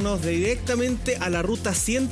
vámonos directamente a la ruta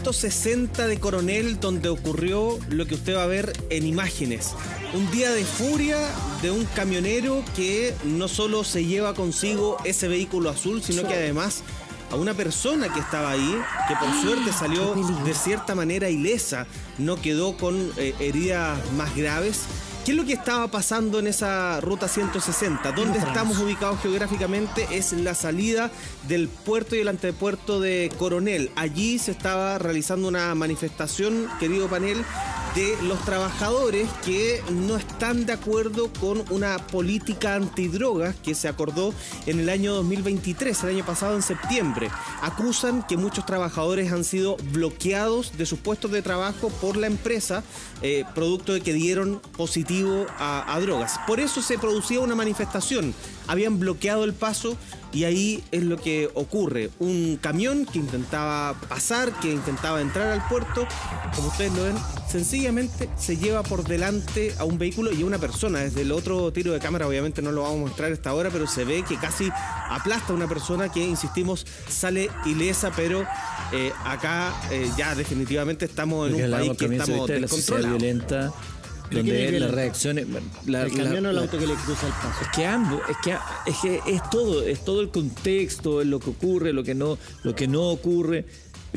160 de Coronel, donde ocurrió lo que usted va a ver en imágenes. Un día de furia de un camionero que no solo se lleva consigo ese vehículo azul, sino que además a una persona que estaba ahí, que por suerte salió de cierta manera ilesa, no quedó con heridas más graves. ¿Qué es lo que estaba pasando en esa ruta 160? ¿Dónde estamos ubicados geográficamente? Es la salida del puerto y el antepuerto de Coronel. Allí se estaba realizando una manifestación, querido panel, de los trabajadores que no están de acuerdo con una política antidrogas que se acordó en el año 2023, el año pasado en septiembre. Acusan que muchos trabajadores han sido bloqueados de sus puestos de trabajo por la empresa, producto de que dieron positivo a drogas. Por eso se producía una manifestación. Habían bloqueado el paso y ahí es lo que ocurre. Un camión que intentaba pasar, que intentaba entrar al puerto, como ustedes lo ven, sencillamente se lleva por delante a un vehículo y a una persona. Desde el otro tiro de cámara, obviamente no lo vamos a mostrar a esta hora, pero se ve que casi aplasta a una persona que, insistimos, sale ilesa, pero acá ya definitivamente estamos en un país que estamos descontrolados. Violenta, donde las reacciones... ¿El camión o el auto que le cruza el paso? Es que ambos, es que es todo el contexto, lo que ocurre, lo que no ocurre.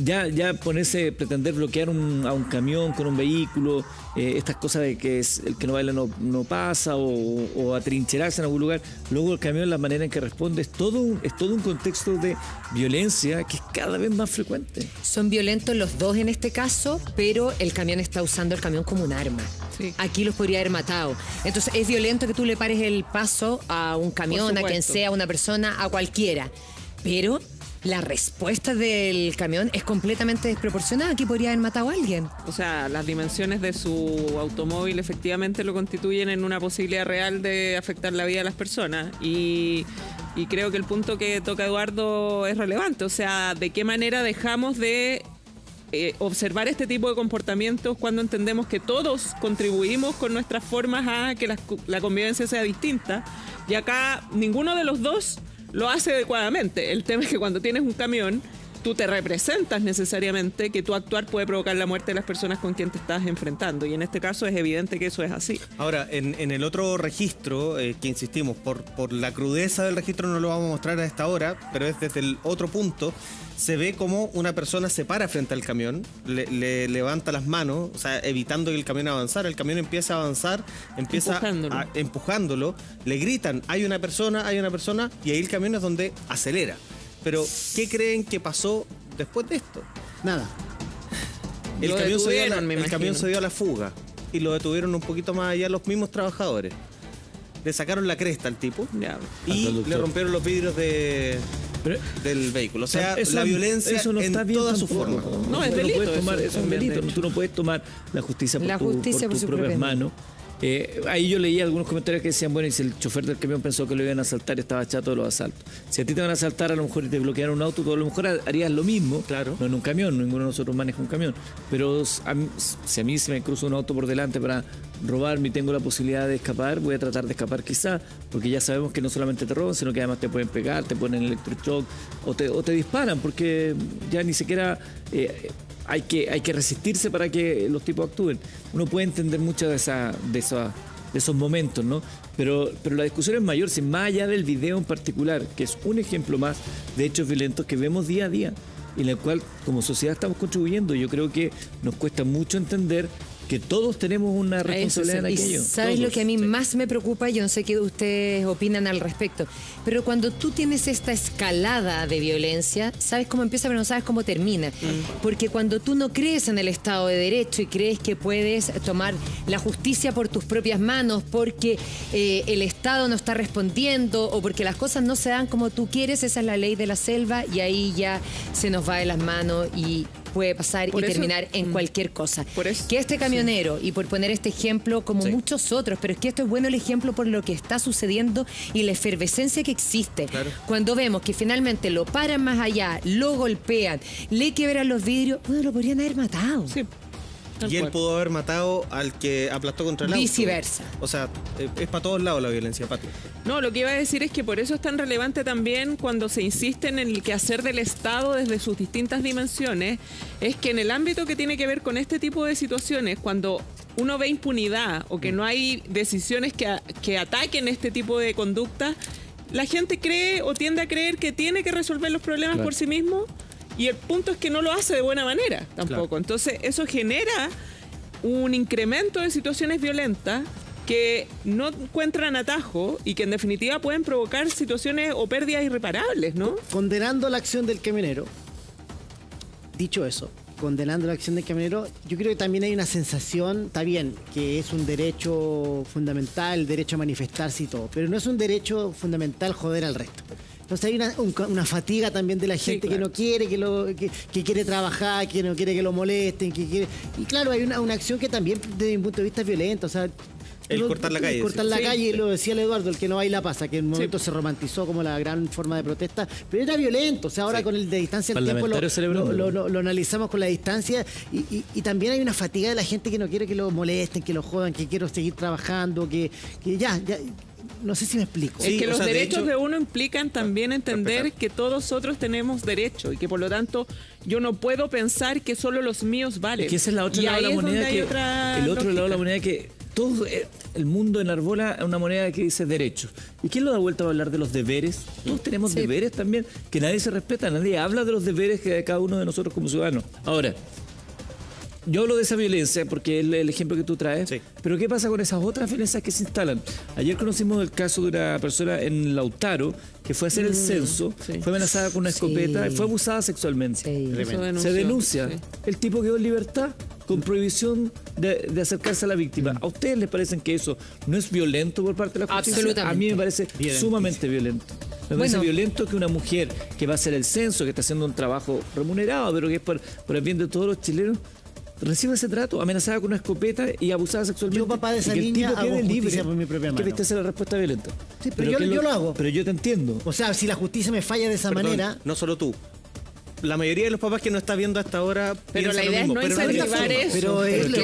Ya ponerse, pretender bloquear a un camión con un vehículo, estas cosas de que el que no baila no pasa, o atrincherarse en algún lugar. Luego el camión, la manera en que responde, es todo un contexto de violencia que es cada vez más frecuente. Son violentos los dos en este caso, pero el camión está usando el camión como un arma. Sí. Aquí los podría haber matado. Entonces es violento que tú le pares el paso a un camión, a quien sea, a una persona, a cualquiera. Pero la respuesta del camión es completamente desproporcionada. Aquí podría haber matado a alguien. O sea, las dimensiones de su automóvil efectivamente lo constituyen en una posibilidad real de afectar la vida de las personas. Y creo que el punto que toca Eduardo es relevante. O sea, ¿de qué manera dejamos de observar este tipo de comportamientos cuando entendemos que todos contribuimos con nuestras formas a que la convivencia sea distinta? Y acá ninguno de los dos lo hace adecuadamente. El tema es que cuando tienes un camión, tú te representas necesariamente que tu actuar puede provocar la muerte de las personas con quien te estás enfrentando. Y en este caso es evidente que eso es así. Ahora, en el otro registro, que insistimos, por la crudeza del registro no lo vamos a mostrar a esta hora, pero es desde el otro punto, se ve como una persona se para frente al camión, le levanta las manos, o sea, evitando que el camión avanzara. El camión empieza a avanzar, empieza empujándolo, le gritan, hay una persona, y ahí el camión es donde acelera. Pero, ¿qué creen que pasó después de esto? Nada. El camión se dio a la fuga y lo detuvieron un poquito más allá los mismos trabajadores. Le sacaron la cresta al tipo y le rompieron los vidrios del vehículo. O sea, la violencia no en toda su forma. No, es delito. Es un delito. Tú no puedes tomar la justicia por tus propias manos. Ahí yo leía algunos comentarios que decían, bueno, y si el chofer del camión pensó que lo iban a asaltar, estaba chato de los asaltos. Si a ti te van a asaltar a lo mejor y te bloquearon un auto, tú a lo mejor harías lo mismo. Claro. No en un camión, ninguno de nosotros maneja un camión. Pero si a mí se me cruza un auto por delante para robarme y tengo la posibilidad de escapar, voy a tratar de escapar quizá, porque ya sabemos que no solamente te roban, sino que además te pueden pegar, te ponen electroshock o te disparan, porque ya ni siquiera... Hay que resistirse para que los tipos actúen. Uno puede entender mucho de esos momentos, ¿no? Pero la discusión es mayor, si más allá del video en particular, que es un ejemplo más de hechos violentos que vemos día a día, y en el cual como sociedad estamos contribuyendo. Yo creo que nos cuesta mucho entender que todos tenemos una responsabilidad en aquello. ¿Sabes lo que a mí más me preocupa? Yo no sé qué ustedes opinan al respecto, pero cuando tú tienes esta escalada de violencia, sabes cómo empieza pero no sabes cómo termina. Porque cuando tú no crees en el Estado de Derecho y crees que puedes tomar la justicia por tus propias manos porque el Estado no está respondiendo o porque las cosas no se dan como tú quieres, esa es la ley de la selva y ahí ya se nos va de las manos y puede pasar y terminar en cualquier cosa. Que este camionero, y por poner este ejemplo como muchos otros, pero es que esto es bueno el ejemplo por lo que está sucediendo y la efervescencia que existe. Cuando vemos que finalmente lo paran más allá, lo golpean, le quiebran los vidrios, bueno, lo podrían haber matado. Y él pudo haber matado al que aplastó contra el auto. Viceversa. O sea, es para todos lados la violencia, Pati. No, lo que iba a decir es que por eso es tan relevante también cuando se insiste en el quehacer del Estado desde sus distintas dimensiones, es que en el ámbito que tiene que ver con este tipo de situaciones, cuando uno ve impunidad o que no hay decisiones que ataquen este tipo de conducta, la gente cree o tiende a creer que tiene que resolver los problemas por sí mismo. Y el punto es que no lo hace de buena manera tampoco. Claro. Entonces, eso genera un incremento de situaciones violentas que no encuentran atajo y que en definitiva pueden provocar situaciones o pérdidas irreparables, ¿no? Condenando la acción del camionero, dicho eso, condenando la acción del camionero, yo creo que también hay una sensación, está bien, que es un derecho fundamental, el derecho a manifestarse y todo, pero no es un derecho fundamental joder al resto. Entonces hay una fatiga también de la gente, claro, que no quiere, que quiere trabajar, que no quiere que lo molesten, que quiere... Y claro, hay una acción que también desde mi punto de vista es violenta, o sea... El cortar la calle. Cortar la calle, lo decía el Eduardo, el que no baila pasa, que en un momento se romantizó como la gran forma de protesta, pero era violento, o sea, ahora con el de distancia el tiempo lo analizamos con la distancia y también hay una fatiga de la gente que no quiere que lo molesten, que lo jodan, que quiere seguir trabajando, que ya... No sé si me explico. Es que los derechos de uno implican también entender que todos nosotros tenemos derecho y que por lo tanto yo no puedo pensar que solo los míos valen. Es que esa es la otra lado de la moneda, el otro lado de la moneda que todo el mundo enarbola una moneda que dice derechos. ¿Y quién lo da vuelta a hablar de los deberes? Todos tenemos deberes también, que nadie se respeta, nadie habla de los deberes que de cada uno de nosotros como ciudadanos. Ahora, yo hablo de esa violencia porque es el ejemplo que tú traes, pero ¿qué pasa con esas otras violencias que se instalan? Ayer conocimos el caso de una persona en Lautaro que fue a hacer el censo, fue amenazada con una escopeta y fue abusada sexualmente. Se denuncia. El tipo quedó en libertad con prohibición de acercarse a la víctima. ¿A ustedes les parece que eso no es violento por parte de la justicia? Absolutamente. A mí me parece sumamente violento. Me parece violento que una mujer que va a hacer el censo, que está haciendo un trabajo remunerado, pero que es por el bien de todos los chilenos, recibe ese trato, amenazada con una escopeta y abusada sexualmente. Yo, papá de esa niña, hago justicia por mi propia mano. ¿Qué viste hacer la respuesta violenta? Sí, pero yo lo hago. Pero yo te entiendo. O sea, si la justicia me falla de esa manera... No solo tú. La mayoría de los papás que nos está viendo hasta ahora pero la idea es no incentivar eso. Pero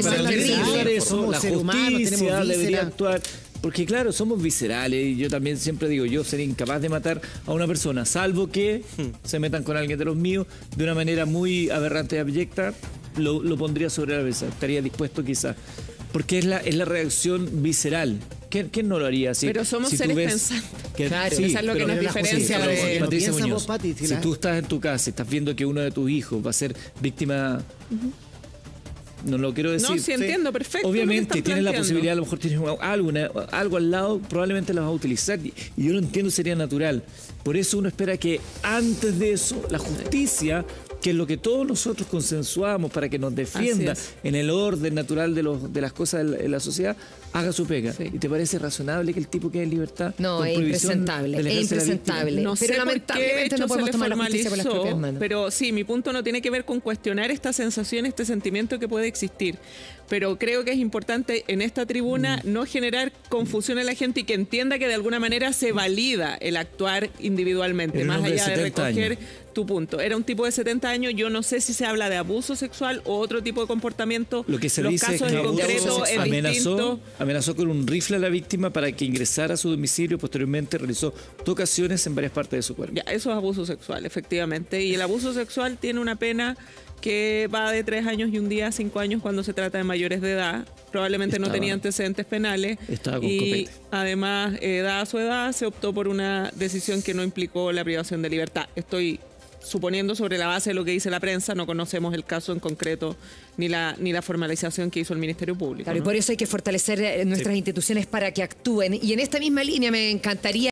la justicia debería actuar. Porque claro, somos viscerales y yo también siempre digo, yo sería incapaz de matar a una persona, salvo que se metan con alguien de los míos de una manera muy aberrante y abyecta, lo pondría sobre la mesa, estaría dispuesto quizás. Porque es la reacción visceral. ¿Quién no lo haría así? Pero somos seres pensantes. Claro, eso es lo que nos diferencia de Patricia Muñoz. Si tú estás en tu casa y estás viendo que uno de tus hijos va a ser víctima... No lo quiero decir. No, sí entiendo, perfecto. Obviamente tienes la posibilidad, a lo mejor tienes algo al lado, probablemente la vas a utilizar y yo lo entiendo, sería natural. Por eso uno espera que antes de eso la justicia, que es lo que todos nosotros consensuamos para que nos defienda en el orden natural de las cosas de la sociedad, haga su pega. ¿Y te parece razonable que el tipo quede en libertad? No, es impresentable. Es impresentable. No sé, pero lamentablemente no podemos tomar la justicia por las propias manos. Pero sí, mi punto no tiene que ver con cuestionar esta sensación, este sentimiento que puede existir. Pero creo que es importante en esta tribuna no generar confusión en la gente y que entienda que de alguna manera se valida el actuar individualmente, más allá de recoger tu punto. Era un tipo de 70 años, yo no sé si se habla de abuso sexual o otro tipo de comportamiento. Lo que se dice es que amenazó con un rifle a la víctima para que ingresara a su domicilio, posteriormente realizó tocaciones en varias partes de su cuerpo. Ya, eso es abuso sexual, efectivamente. Y el abuso sexual tiene una pena que va de 3 años y un día a 5 años cuando se trata de mayores de edad. Probablemente no tenía antecedentes penales. Y además, dada su edad, se optó por una decisión que no implicó la privación de libertad. Estoy suponiendo sobre la base de lo que dice la prensa, no conocemos el caso en concreto ni la formalización que hizo el Ministerio Público. Claro, ¿no? Y por eso hay que fortalecer nuestras instituciones para que actúen. Y en esta misma línea me encantaría